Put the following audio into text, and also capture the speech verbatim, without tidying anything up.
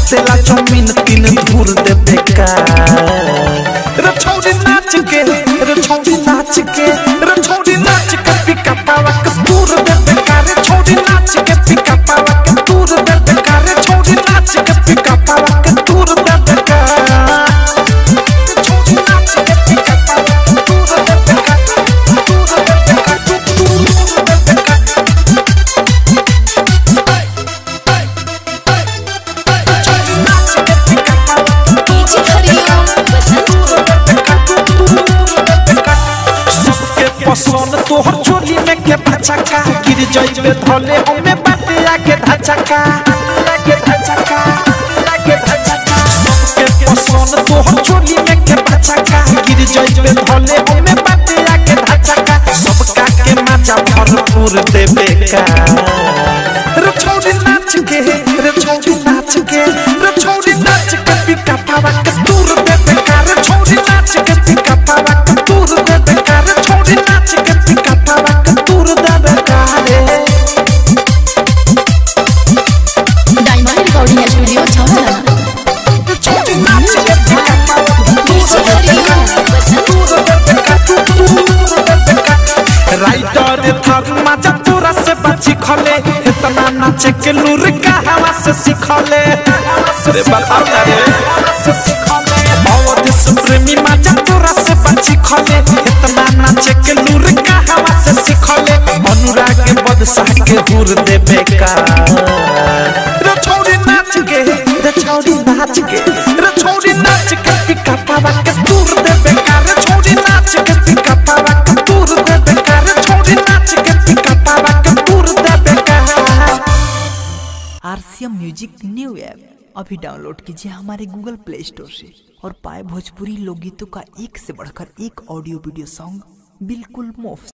तेला जमीन तीन धूर दे बेकार रे छोड़ी नाच के रे छोड़ी नाच के रे छोड़ी नाच के पिका पावा के दूर दे बेकार रे छोड़ी नाच के पिका पावा के दूर दे बेकार रे छोड़ी नाच के पिका पावा के दूर दे बेकार छोड़ी नाच के पिका पावा के दूर दे बेकार दूर दे बेकार दूर दे बेकार छोड़ी नाच के पिका पावा डीजे हरिओम पसंद तोहर चोली में के भचका गिर जइबे धले हमें बाटे आके धचका लागे धचका लागे धचका सबके पसंद तोहर चोली में के भचका गिर जइबे धले हमें बाटे आके धचका सबका के मजा भरपूर देबे का रे छोड़ी नाच के रे छोड़ी नाच के रे छोड़ी नाच के पिका पावा के दूर देबे का रे छोड़ी नाच के पिका पावा के दूर देबे का रे छोड़ी नाच के पिका पावा के दूर देबे का रे डायमंड रिकॉर्डिंग स्टूडियो छावला छोड़ी नाच के पिका पावा के डीजे हरिओम दूर देबे का दूर देबे का राइटर थक मजा तोरा से बची खले इतना नाचे के लूर का हवा से सिखले रे बताओ ना रे से सिखले अवध से प्रेमी मजा तोरा से बची खले इतना नाचे के लूर का हवा से सिखले अनुराग के बदशाह के हुर देबे का रे छोड़ी नाच के रे छोड़ी नाच के रे छोड़ी नाच के पिका पावा के दूर देबे का रे छोड़ी नाच के पिका पावा के दूर देबे का रे छोड़ी नाच के पिका पावा के दूर देबे का आरसीएम म्यूजिक न्यू ऐप अभी डाउनलोड कीजिए हमारे गूगल प्ले स्टोर से और पाए भोजपुरी लोकगीतों का एक से बढ़कर एक ऑडियो वीडियो सॉन्ग बिल्कुल मुफ्त।